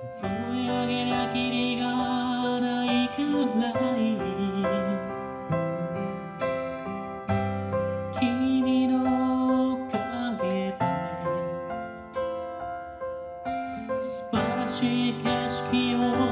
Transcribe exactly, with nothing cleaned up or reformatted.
数え上げりゃきりがないくらい君のおかげで素晴らしい景色を